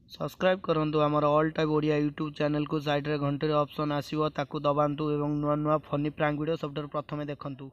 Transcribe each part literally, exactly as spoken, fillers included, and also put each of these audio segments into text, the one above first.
Subscribe करंतु आमर all time Odia YouTube channel को साइड रे घंटे ऑप्शन आसीबो ताकू दबांतु एवं नुआ नुआ फनी प्रैंक वीडियो सबटर प्रथमे देखंतु।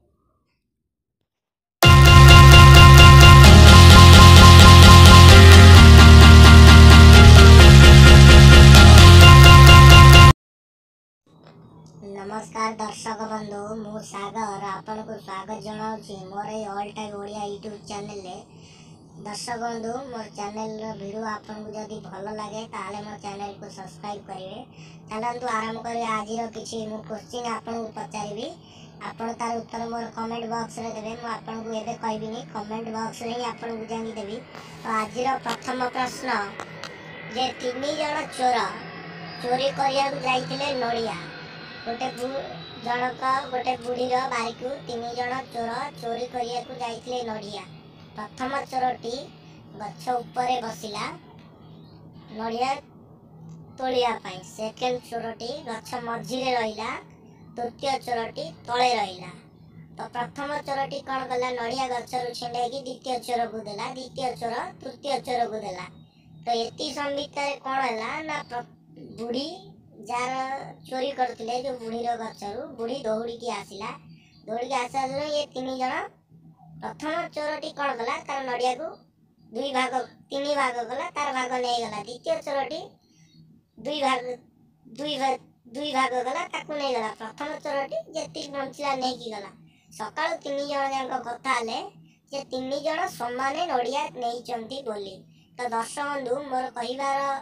नमस्कार दर्शक बंधु मु सागर आपन को स्वागत जनाउछि मोर ए all time Odia YouTube channel ले। दर्शक बंधु मोर चैनल रो वीडियो आपन को जदी भलो लागे ताले मोर चैनल को सब्सक्राइब करिवे। चलंतु आरंभ करी आज रो किछि मु क्वेश्चन आपन को पचारिबी आपन तार उत्तर मोर कमेंट बॉक्स रे देबे। मु आपन को एबे कहबिनी कमेंट बॉक्स रे आपन को जानि देबी। तो आज रो प्रथम प्रश्न जे तीन जण चोर चोरी करिया जाइतिले नडिया गोटे जनक गोटे बुढ़ीर बारिक तीन जन चोर चोरी करिया जाइतिले नडिया। प्रथम चोरटी गछ उपरे बसिला नडिया तोलिया पाई। सेकेंड चोरटी गछ मझिरे रहिला। तृतीय चोरटी तले रहिला। तो प्रथम चोरटी कौन कला नडिया गछरु छिंडाई द्वितीय चोर को देला। द्वितीय चोर तृतीय चोर को देला। तो एती संबितर कौन हैला ना बुढ़ी जार चोरी करथिले जो बुढ़ीर गछरु बुढ़ी दौड़ी की आसिला। दौड़ी की आसा ये तीन जन प्रथम चोरटी कौन कला तार नडिया को दुई भाग तीन भाग कला तार भाग नहीं गला। द्वितीय चोरटी दुई भाग दुई भाग दुई भाग गला ताकू नहीं गला। प्रथम चोरटी जेती बंचिला नहीं की गला। सकाळ तीन जन जांक कथा ले जे तीन जन समाने नडिया नहीं चंती बोली। तो दर्शक बंधु मोर कहिबार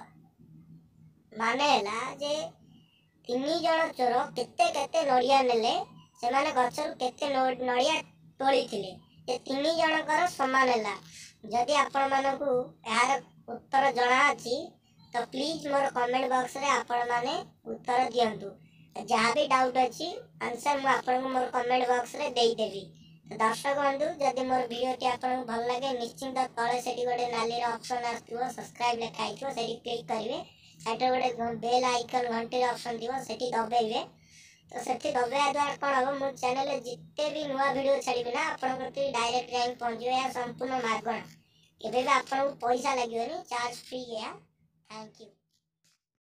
माने हैला जे तीन जन चोर केते केते नडिया नेले से माने गछरु केते नडिया तोली थिले जे तीन जनकर समान हैला। जदि आपण मानकू यार उत्तर जणा अछि तो प्लीज मोर कमेंट बॉक्स रे आपण माने उत्तर दियंतु। जहाँ भी डाउट अछि आंसर मु आपण को मोर कमेंट बॉक्स रे देई देबी। तो दर्शक बंधु जदि मोर वीडियो टी आपण को भल लागे निश्चिंत तळे सेठी गोटे नाली रो ऑप्शन आस्थिबो सब्सक्राइब लिखा आइथिबो सेठी क्लिक करिवे। साइड गोटे बेल आइकन घंटे ऑप्शन दिवो सेठी दबेइबे। तो सेठी दबेया द्वारा कोन हो मो चैनल रे जिते भी नुवा वीडियो छाड़िबे ना आपण को डायरेक्ट जाई पहुंचो या संपूर्ण मागणा केबे भी आपण को पैसा लागियोनी चार्ज फ्री है। Thank you.